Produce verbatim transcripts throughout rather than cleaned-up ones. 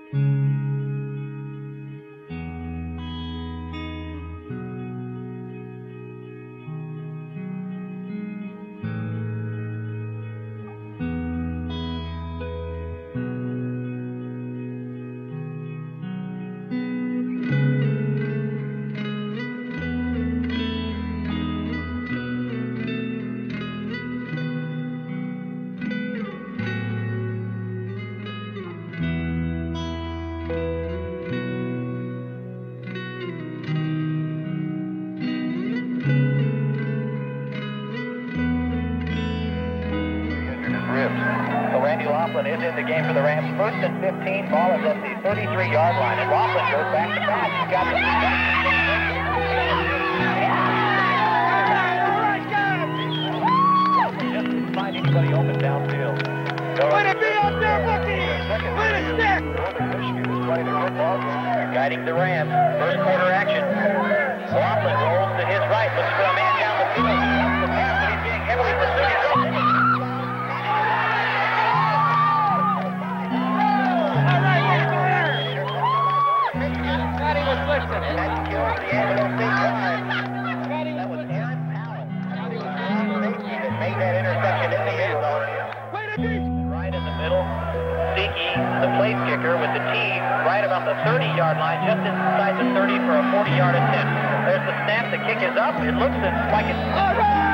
Is in the game for the Rams. First and fifteen, ball is at the thirty-three yard line, and Raford goes back to pass. He's got the just find anybody open downfield. Way to be up there, Bucky! Way to stick! Guiding the Rams. First quarter action. Raford rolls to his right, looks for a man down the field. He the pass, but he's being heavily pursued. With the tee right about the thirty yard line, just inside the thirty for a forty yard attempt. There's the snap, the kick is up. It looks like it's... All right!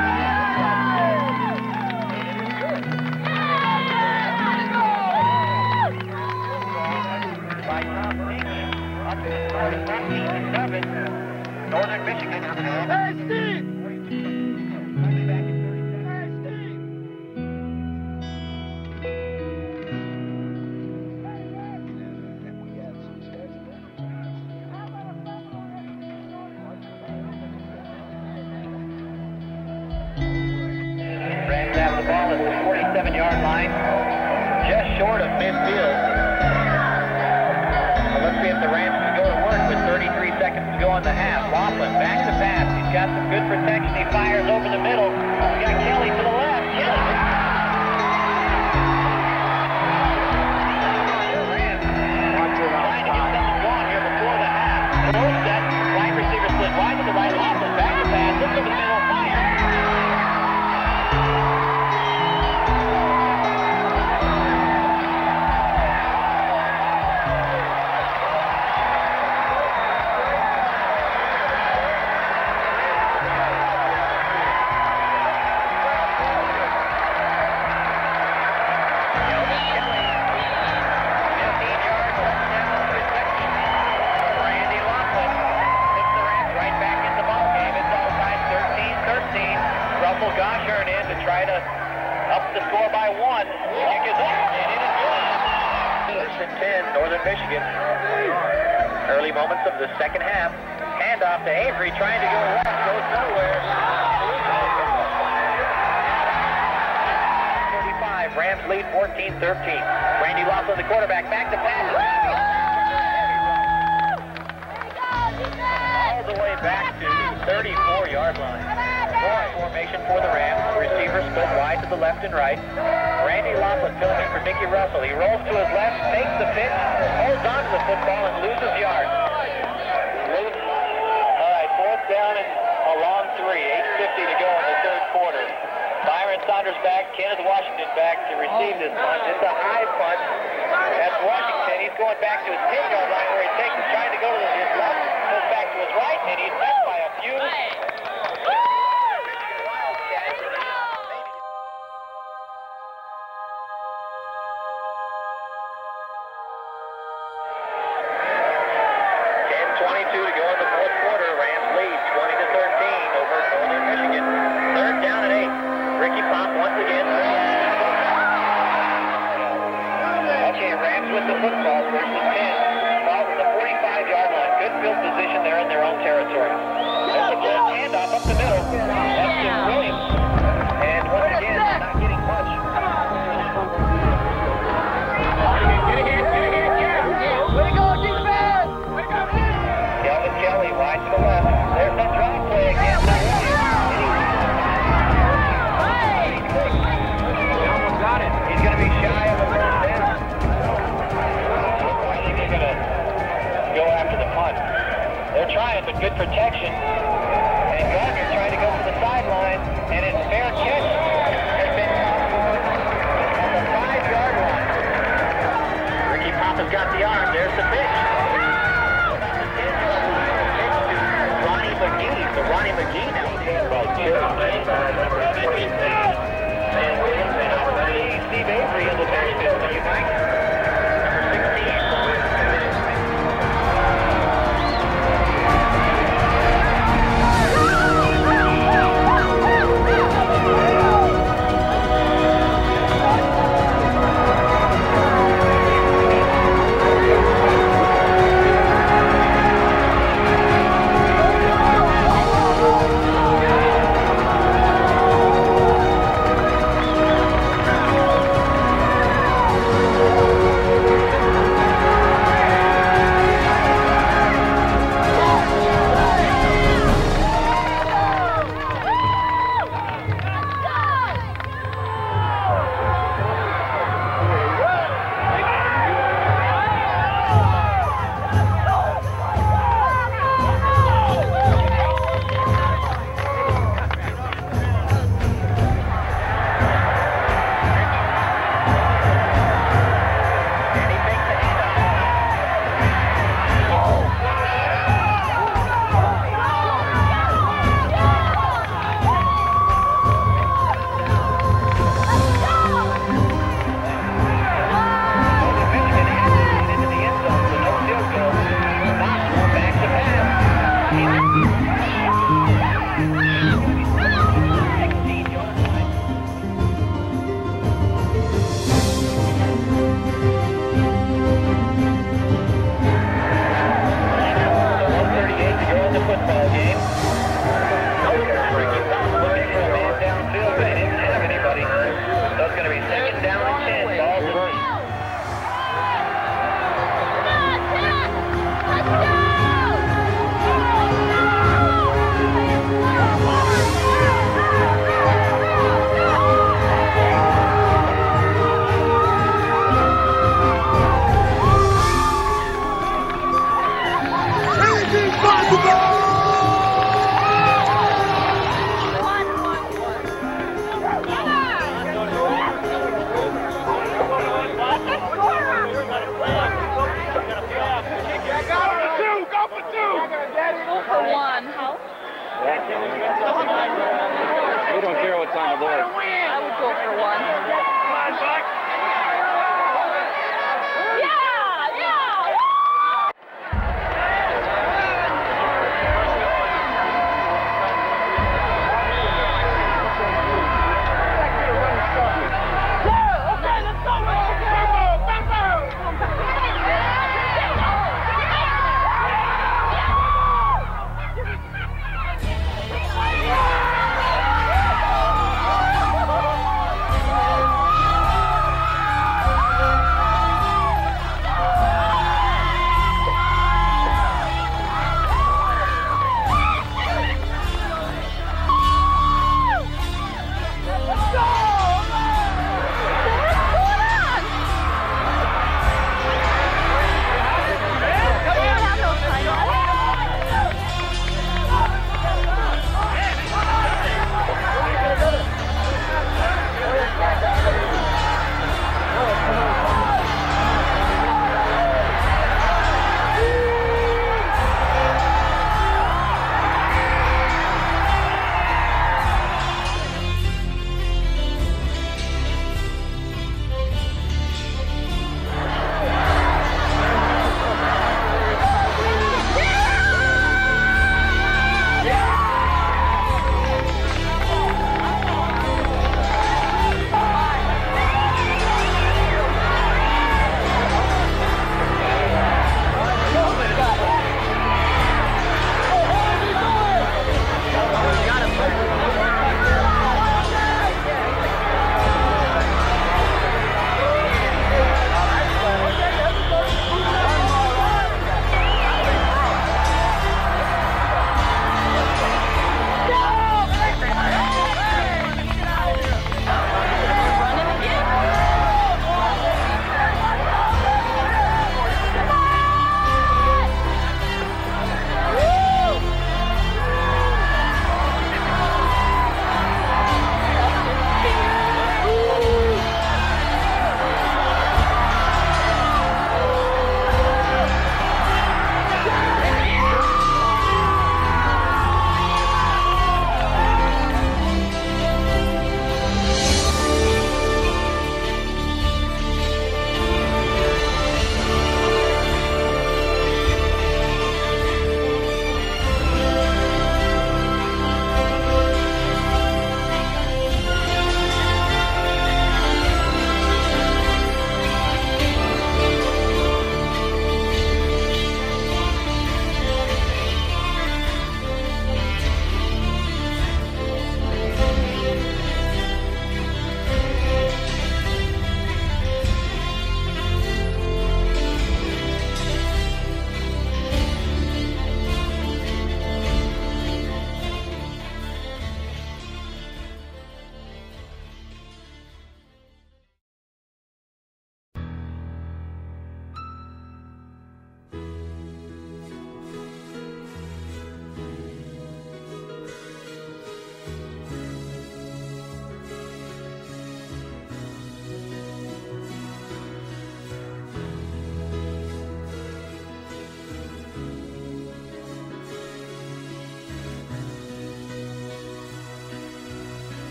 By Tom Leakey, up to the score of fourteen to seven. Northern Michigan. Hey, Steve! yard line, just short of midfield. So let's see if the Rams can go to work with thirty-three seconds to go on the half. Laughlin back to pass. He's got some good protection. He fires over the middle. He's got Kelly to the left. Kelly. The Rams trying to get something going here before the half. Close that wide receiver split wide to the right. Laughlin back to pass. Looks over the middle. Fire. Michigan. Early moments of the second half. Handoff to Avery, trying to go left, goes nowhere. thirty-five, Rams lead fourteen thirteen. Randy Laughlin, the quarterback, back to pass. All the way back to thirty-four yard line. Four formation for the Rams. Receivers split wide to the left and right. Randy Laughlin filling in for Mickey Russell. He rolls to his left, takes the pitch, holds on to the football, and loses yards. All right, fourth down and a long three. eight fifty to go in the third quarter. Byron Saunders back, Kenneth Washington back to receive this punt. It's a high punt. That's Washington. He's going back to his ten yard line where he takes it, trying to go to his left, goes back to his right, and he's met by a few. They're trying, but good protection. And Gardner trying to go for the sideline, and his fair catch has been on the five-yard line. Ricky Papa's got the arm. There's the pitch. Ronnie McGee. So Ronnie McGee now. Right, and Williams and Steve Avery in the bench to unite. Number sixteen. We don't care what's on the board. I would go for one. Come on, Buck. Yeah, yeah. Let's go!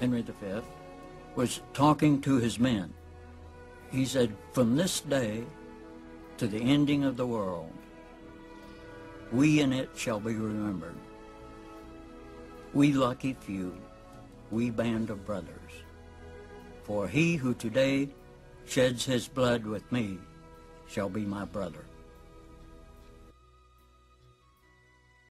Henry the Fifth, was talking to his men. He said, from this day to the ending of the world, we in it shall be remembered. We lucky few, we band of brothers. For he who today sheds his blood with me shall be my brother.